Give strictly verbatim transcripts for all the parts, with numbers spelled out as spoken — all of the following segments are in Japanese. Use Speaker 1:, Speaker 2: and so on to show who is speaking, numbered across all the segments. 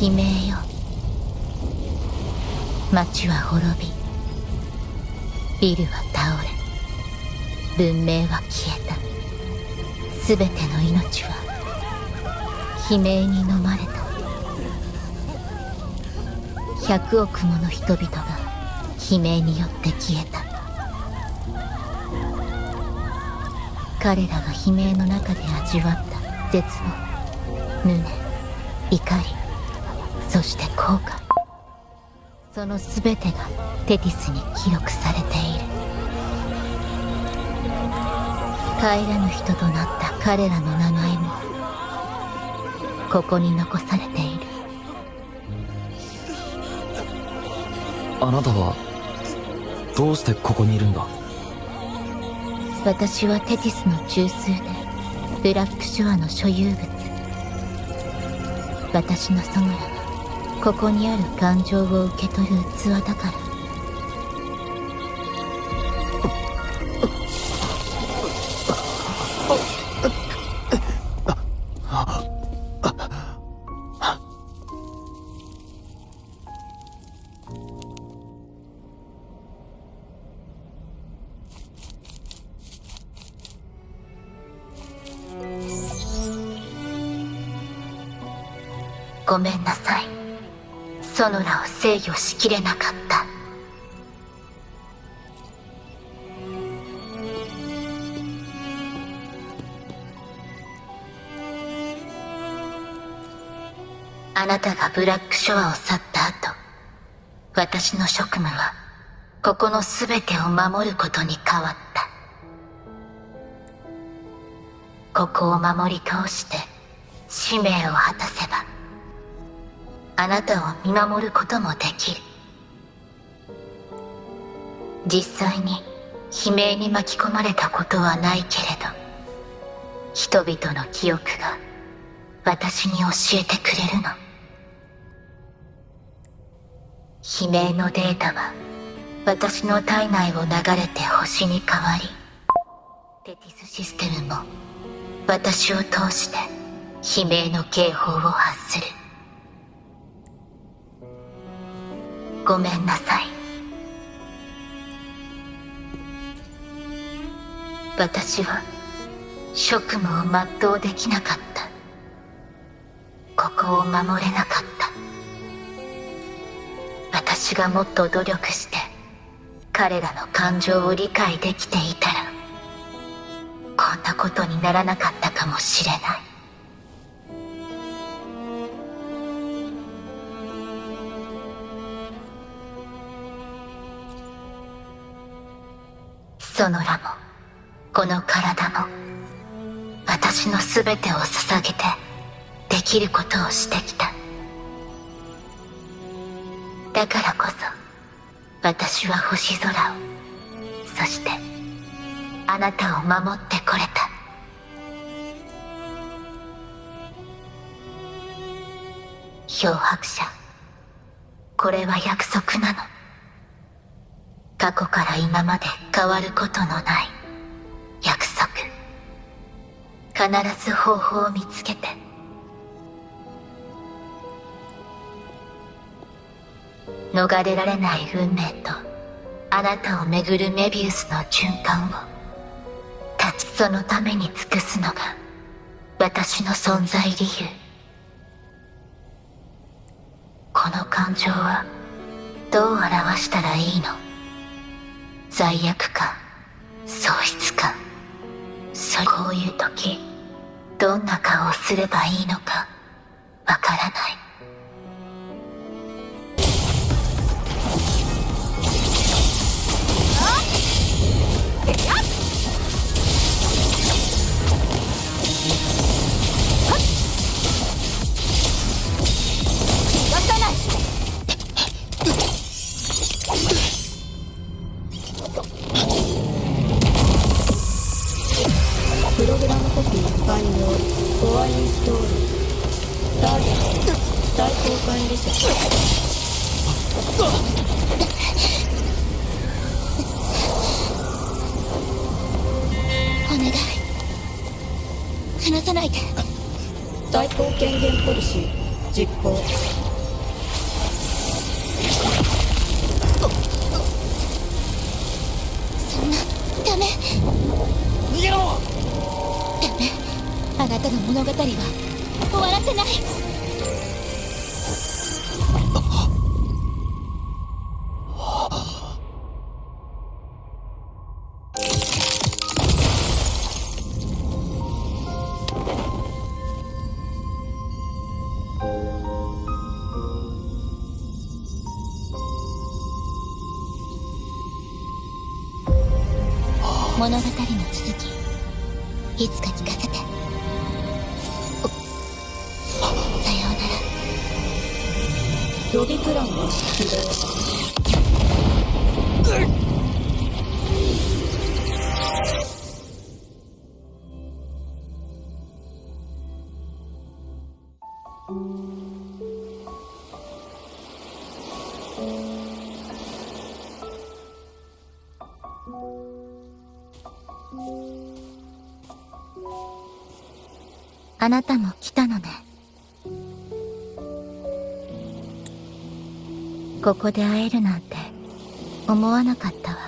Speaker 1: 悲鳴よ。町は滅び、ビルは倒れ、文明は消えた。すべての命は悲鳴に飲まれた。百億もの人々が悲鳴によって消えた。彼らが悲鳴の中で味わった絶望、無念、怒り、そして後悔、その全てがテティスに記録されている。帰らぬ人となった彼らの名前もここに残されている。
Speaker 2: あなたはどうしてここにいるんだ？
Speaker 1: 私はテティスの中枢でブラックショアの所有物。私のソノラはここにある感情を受け取る器だから。ごめんなさい。ソノラを制御しきれなかった。あなたがブラックショアを去った後、私の職務はここの全てを守ることに変わった。ここを守り通して使命を果たせばあなたを見守ることもできる。実際に悲鳴に巻き込まれたことはないけれど、人々の記憶が私に教えてくれるの。悲鳴のデータは私の体内を流れて星に変わり、テティスシステムも私を通して悲鳴の警報を発する。ごめんなさい。私は職務を全うできなかった。ここを守れなかった。私がもっと努力して彼らの感情を理解できていたらこんなことにならなかったかもしれない。ソノラもこの体も私の全てを捧げてできることをしてきた。だからこそ私は星空を、そしてあなたを守ってこれた。漂白者、これは約束なの。過去から今まで変わることのない約束。必ず方法を見つけて。逃れられない運命とあなたをめぐるメビウスの循環を断ち、そのために尽くすのが私の存在理由。この感情はどう表したらいいの？罪悪感、喪失感。それこういう時どんな顔をすればいいのかわからない。
Speaker 3: プログラムコピー完了。コアインストール。ターゲット対抗管理者。
Speaker 1: お願い、離さないで。
Speaker 3: 対抗権限ポリシー実行。
Speaker 1: なたの物語は終わらせない。物語の続き、いつか聞かせて。さようなら。
Speaker 3: 予備プランを起動。
Speaker 1: あなたも来たのね。ここで会えるなんて思わなかったわ。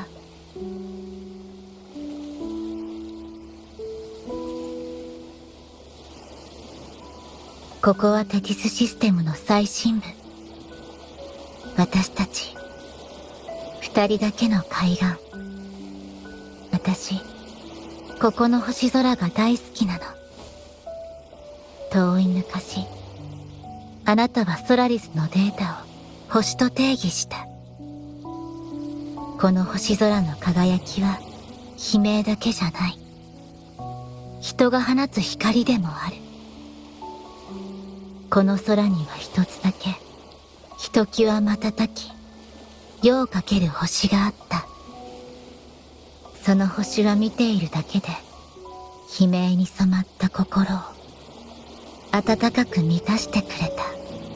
Speaker 1: ここはテティスシステムの最深部。私たち二人だけの海岸。私ここの星空が大好きなの。遠い昔、あなたはソラリスのデータを星と定義した。この星空の輝きは悲鳴だけじゃない。人が放つ光でもある。この空には一つだけ、ひときわ瞬き、夜をかける星があった。その星は見ているだけで、悲鳴に染まった心を温かく満たしてくれた。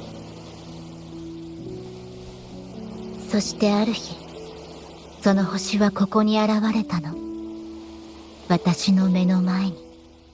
Speaker 1: そしてある日、その星はここに現れたの。私の目の前に。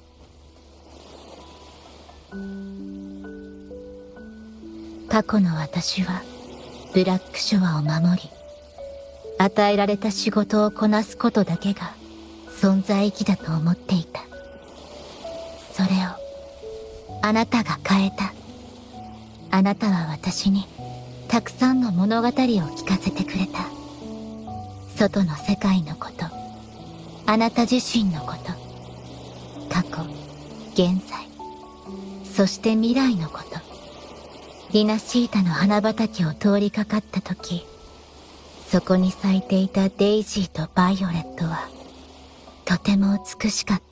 Speaker 1: 過去の私はブラックショアを守り、与えられた仕事をこなすことだけが存在意義だと思っていた。それをあなたが変えた。あなたは私にたくさんの物語を聞かせてくれた。外の世界のこと、あなた自身のこと、過去、現在、そして未来のこと。リナシータの花畑を通りかかった時、そこに咲いていたデイジーとバイオレットはとても美しかった。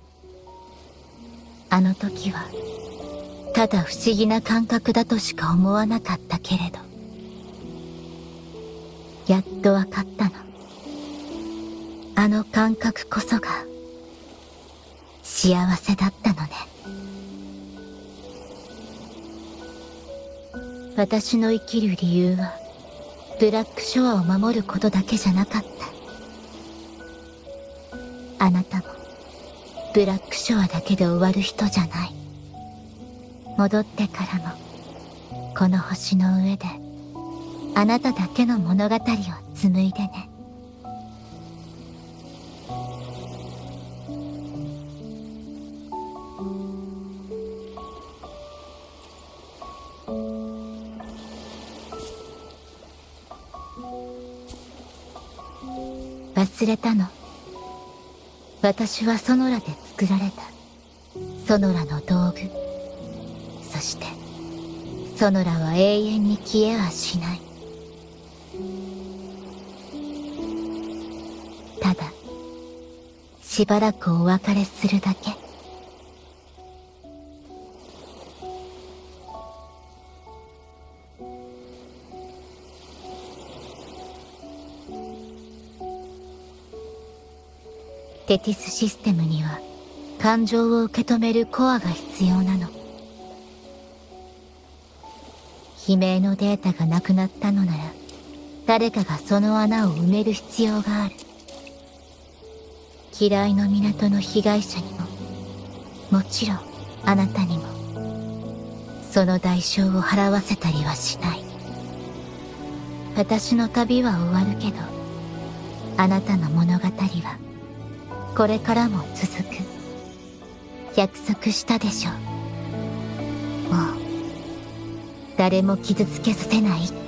Speaker 1: あの時はただ不思議な感覚だとしか思わなかったけれど、やっとわかったの。あの感覚こそが幸せだったのね。私の生きる理由はブラックショアを守ることだけじゃなかった。あなたもブラックショアだけで終わる人じゃない。戻ってからもこの星の上であなただけの物語を紡いでね。忘れたの。私はソノラで作られた。ソノラの道具。そしてソノラは永遠に消えはしない。ただしばらくお別れするだけ。テティスシステムには感情を受け止めるコアが必要なの。悲鳴のデータがなくなったのなら、誰かがその穴を埋める必要がある。嫌いの港の被害者にも、もちろんあなたにも、その代償を払わせたりはしない。私の旅は終わるけど、あなたの物語はこれからも続く。 約束したでしょ。もう誰も傷つけさせないって。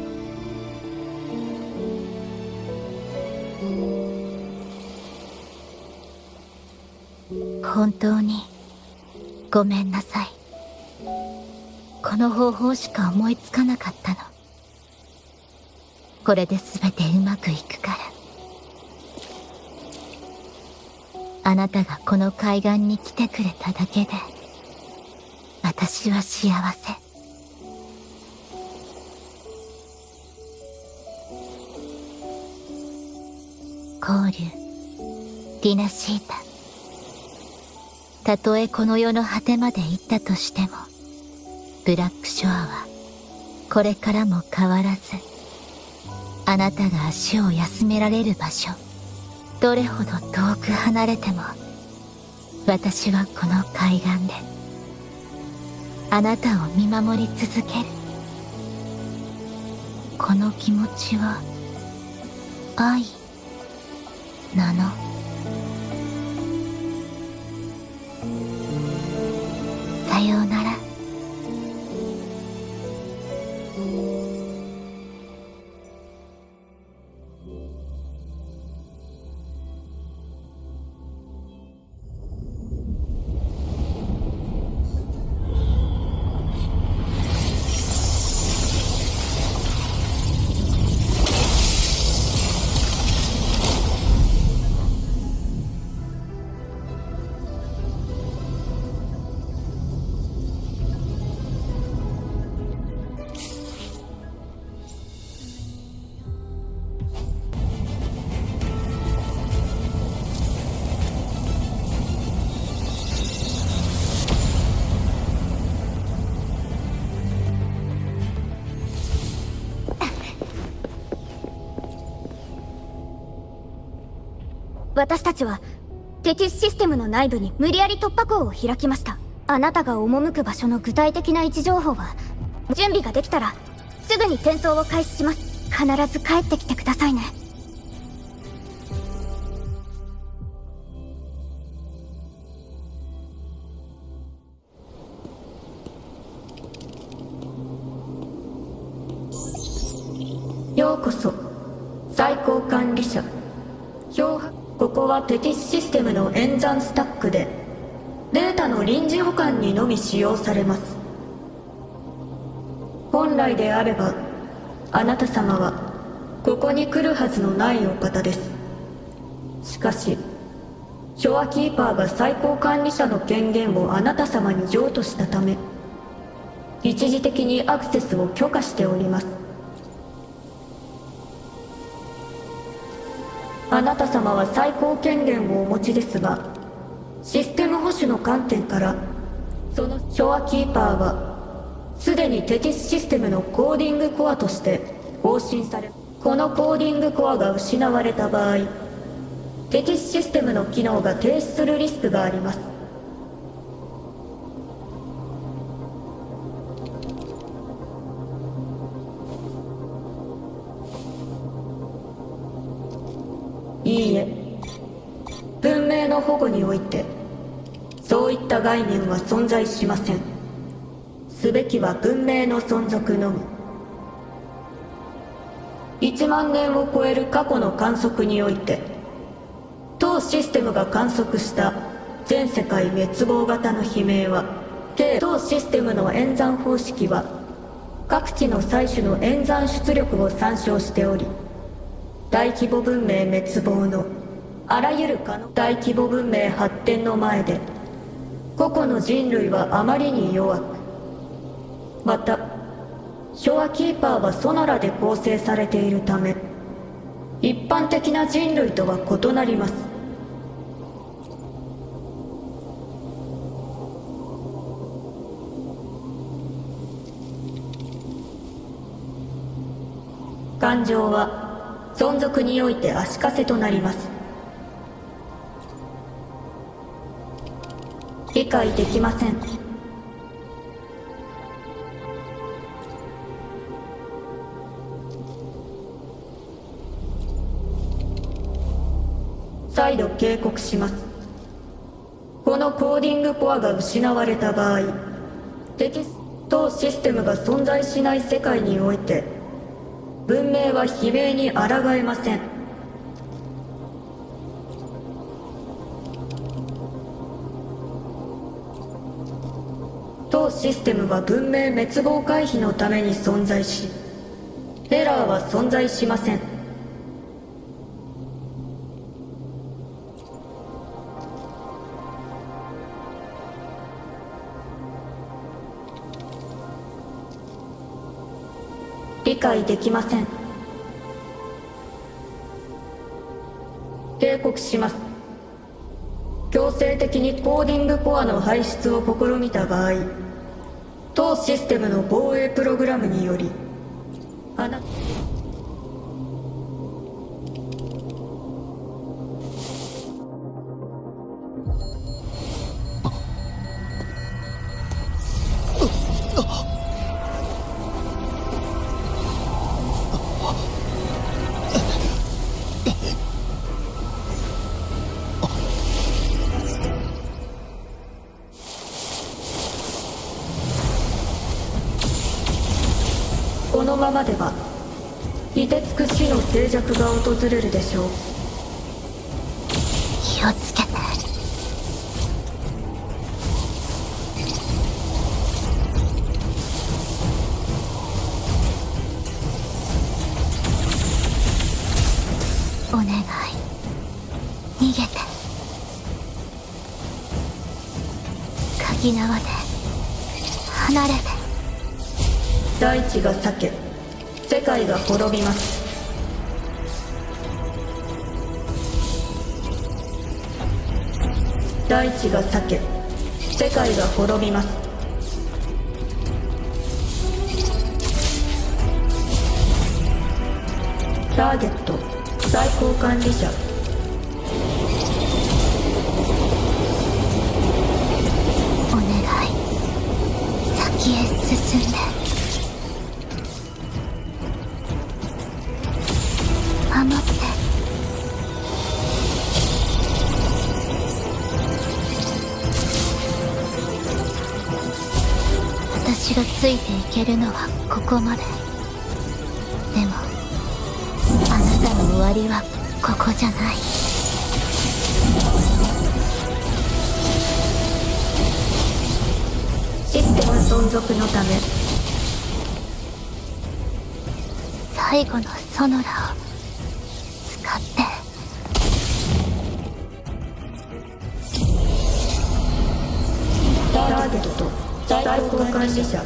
Speaker 1: 本当にごめんなさい。この方法しか思いつかなかったの。これで全てうまくいくから。あなたがこの海岸に来てくれただけで私は幸せ。交流ディナシータ。たとえこの世の果てまで行ったとしても、ブラックショアはこれからも変わらず、あなたが足を休められる場所、どれほど遠く離れても、私はこの海岸であなたを見守り続ける。この気持ちは愛なの。さようなら。
Speaker 4: 私たちはテティスシステムの内部に無理やり突破口を開きました。あなたが赴く場所の具体的な位置情報は準備ができたらすぐに転送を開始します。必ず帰ってきてくださいね。
Speaker 3: ようこそ最高管理者標白。ここはテティスシステムの演算スタックでデータの臨時保管にのみ使用されます。本来であればあなた様はここに来るはずのないお方です。しかしショアキーパーが最高管理者の権限をあなた様に譲渡したため、一時的にアクセスを許可しております。あなた様は最高権限をお持ちですが、システム保守の観点からそのショアキーパーはすでにテティスシステムのコーディングコアとして更新され、このコーディングコアが失われた場合、テティスシステムの機能が停止するリスクがあります。いいえ、文明の保護においてそういった概念は存在しません。すべきは文明の存続のみ。いちまんねんを超える過去の観測において、当システムが観測した全世界滅亡型の悲鳴は、計当システムの演算方式は各地の採取の演算出力を参照しており、大規模文明滅亡のあらゆる可能大規模文明発展の前で個々の人類はあまりに弱く、またショアキーパーはソナラで構成されているため一般的な人類とは異なります。感情は存続において足かせとなります。理解できません。再度警告します。 このコーディングコアが失われた場合、敵当システムが存在しない世界において文明は悲鳴に抗えません。当システムは文明滅亡回避のために存在し、エラーは存在しません。理解できません。警告します。強制的にコーディングコアの排出を試みた場合、当システムの防衛プログラムによりあなこのままでは凍てつく死の静寂が訪れるでしょう。
Speaker 1: 気をつけて。お願い、逃げて。鍵縄で離れて。
Speaker 3: 大地が裂け、世界が滅びます。大地が裂け、世界が滅びます。ターゲット最高管理者。
Speaker 1: お願い、先へ進んで。守って。私がついていけるのはここまで。でもあなたの終わりはここじゃない。
Speaker 3: システム存続のため
Speaker 1: 最後のソノラを使って。
Speaker 3: ターゲット最高管理者。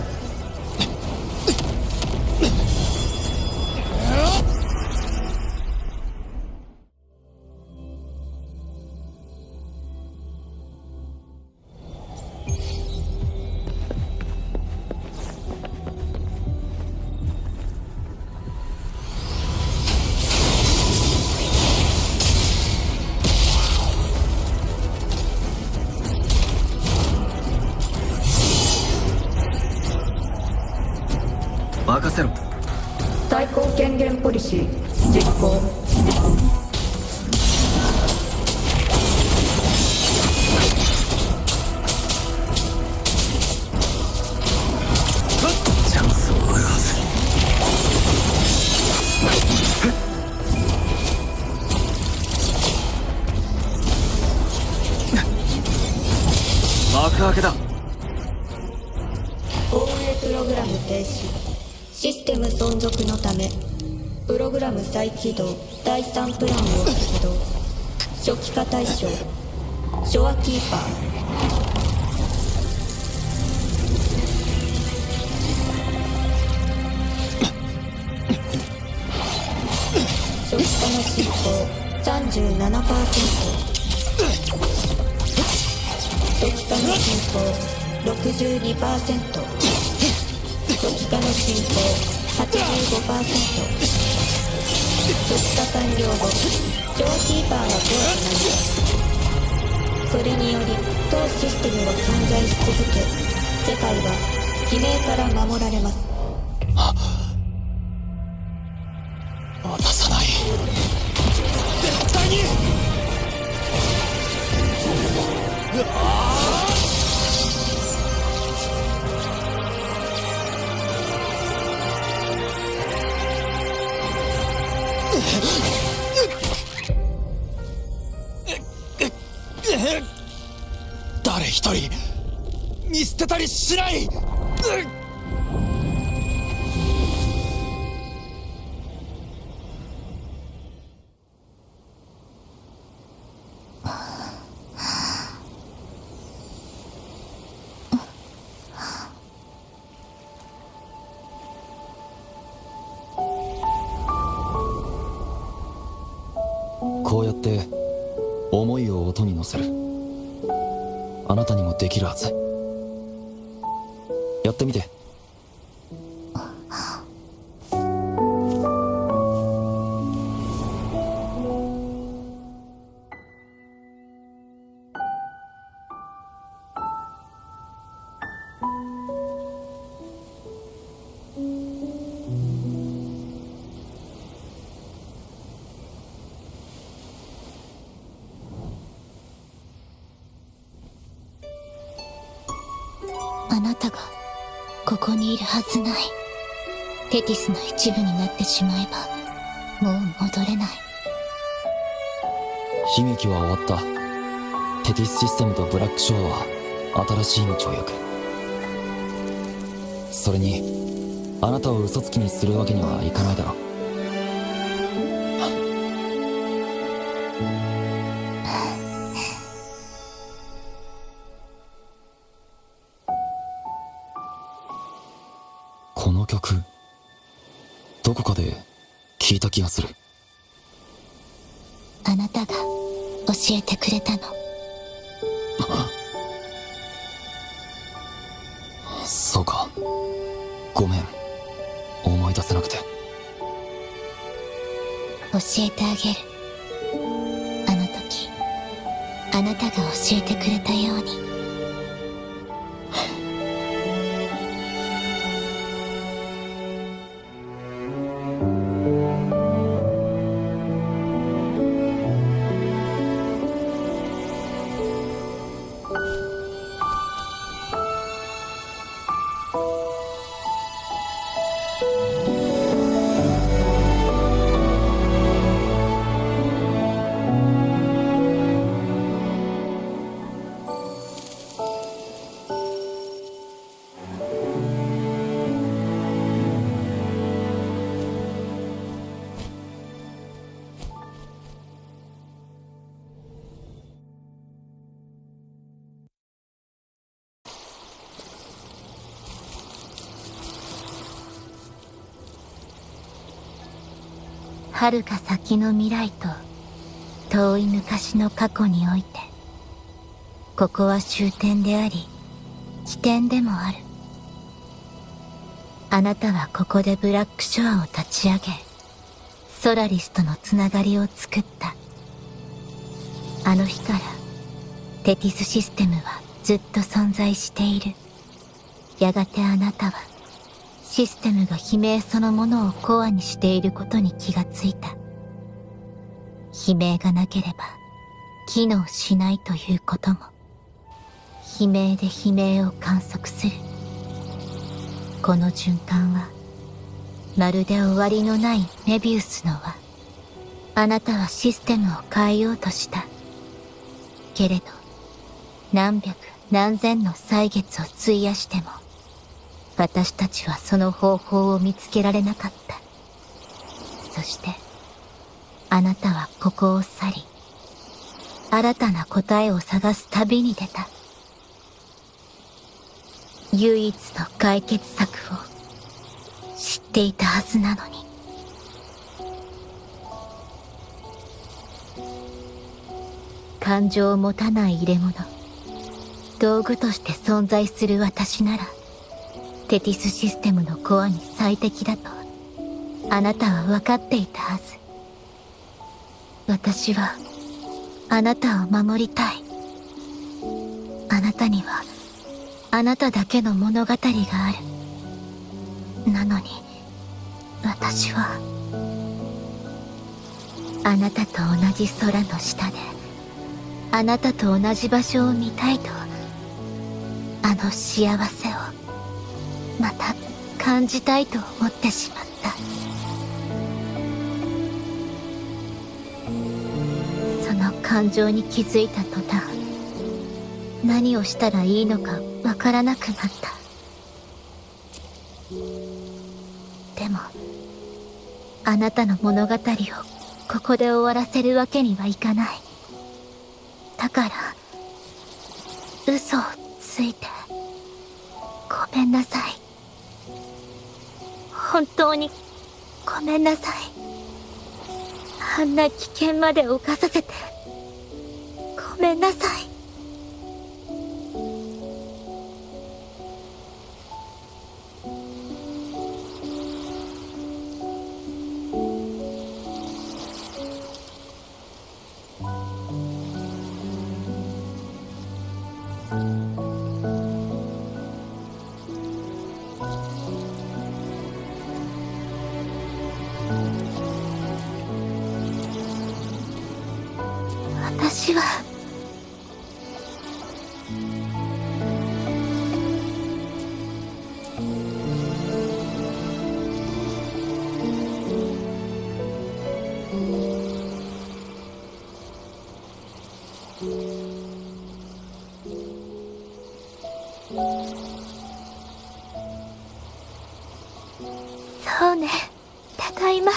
Speaker 2: 任せろ。
Speaker 3: 最高権限ポリシー実行。
Speaker 2: チャンスはあるはず。幕開けだ。
Speaker 3: 防衛プログラム停止。システム存続のためプログラム再起動。だいさんプランを起動。初期化対象ショアキーパー。初期化の進行 さんじゅうななパーセント。初期化の進行 ろくじゅうにパーセント。初期化の進行 はちじゅうごパーセント。初期化完了後ショアキーパーが怖くなります。それにより当システムは存在し続け、世界は悲鳴から守られます。
Speaker 2: 渡さない。絶対に。うわあ誰一人見捨てたりしない。うっこうやって思いを音に乗せる。あなたにもできるはず。やってみて。
Speaker 1: あなたがここにいるはずない。テティスの一部になってしまえばもう戻れない。
Speaker 2: 悲劇は終わった。テティスシステムとブラックショーは新しい道を行く。それにあなたを嘘つきにするわけにはいかないだろう。この曲どこかで聞いた気がする。
Speaker 1: あなたが教えてくれたの。
Speaker 2: そうか、ごめん、思い出せなくて。
Speaker 1: 教えてあげる。あの時あなたが教えてくれたように。遥か先の未来と遠い昔の過去において、ここは終点であり起点でもある。あなたはここでブラックショアを立ち上げ、ソラリスとのつながりを作った。あの日からテティスシステムはずっと存在している。やがてあなたはシステムが悲鳴そのものをコアにしていることに気がついた。悲鳴がなければ機能しないということも、悲鳴で悲鳴を観測する。この循環はまるで終わりのないメビウスの輪。あなたはシステムを変えようとした。けれど何百何千の歳月を費やしても、私たちはその方法を見つけられなかった。そしてあなたはここを去り、新たな答えを探す旅に出た。唯一の解決策を知っていたはずなのに。感情を持たない入れ物、道具として存在する私ならテティスシステムのコアに最適だとあなたは分かっていたはず。私はあなたを守りたい。あなたにはあなただけの物語がある。なのに私はあなたと同じ空の下であなたと同じ場所を見たいと、あの幸せをまた感じたいと思ってしまった。その感情に気づいた途端、 何をしたらいいのかわからなくなった。でもあなたの物語をここで終わらせるわけにはいかない。だから嘘をついてごめんなさい。本当にごめんなさい。あんな危険まで冒させてごめんなさい。私はそうね、ただいま。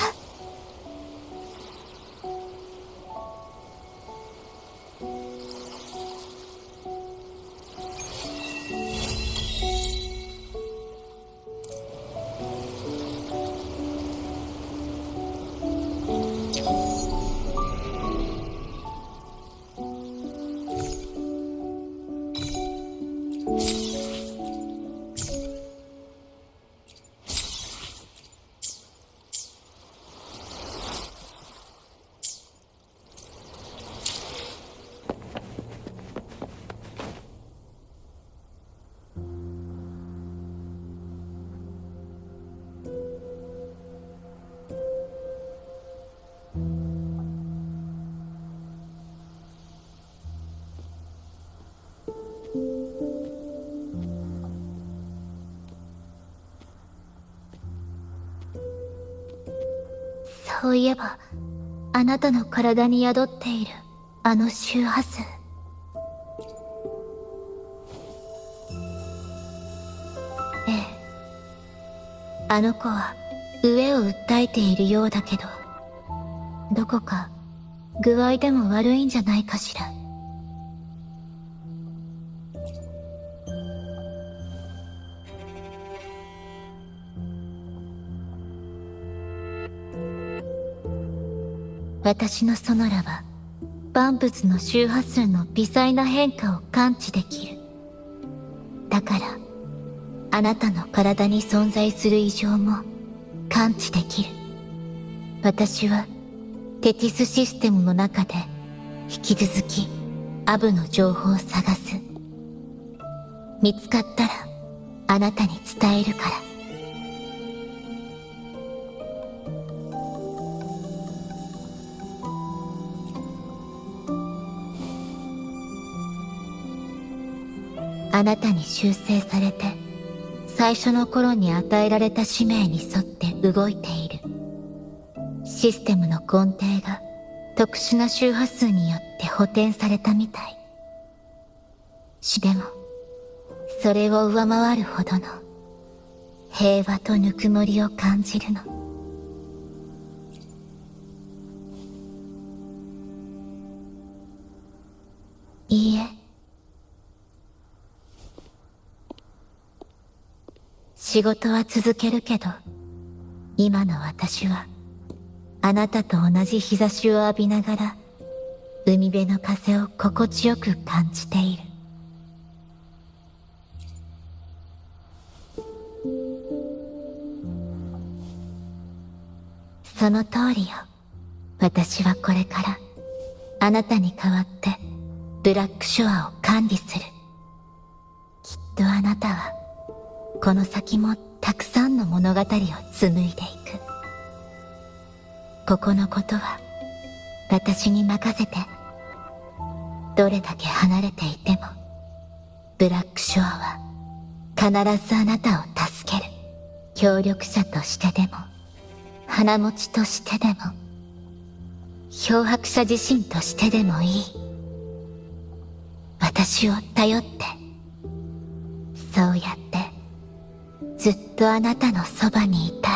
Speaker 1: そういえば、あなたの体に宿っているあの周波数。ええ。あの子は飢えを訴えているようだけど、どこか具合でも悪いんじゃないかしら。私のソノラは万物の周波数の微細な変化を感知できる。だからあなたの体に存在する異常も感知できる。私はテティスシステムの中で引き続きアブの情報を探す。見つかったらあなたに伝えるから。あなたに修正されて最初の頃に与えられた使命に沿って動いている。システムの根底が特殊な周波数によって補填されたみたい。しでもそれを上回るほどの平和とぬくもりを感じるの。いいえ、仕事は続けるけど、今の私はあなたと同じ日差しを浴びながら海辺の風を心地よく感じている。その通りよ。私はこれからあなたに代わってブラックショアを管理する。きっとあなたはこの先もたくさんの物語を紡いでいく。ここのことは私に任せて。どれだけ離れていてもブラックショアは必ずあなたを助ける。協力者としてでも花持ちとしてでも漂白者自身としてでもいい。 私を頼って、そうやってずっとあなたのそばにいた。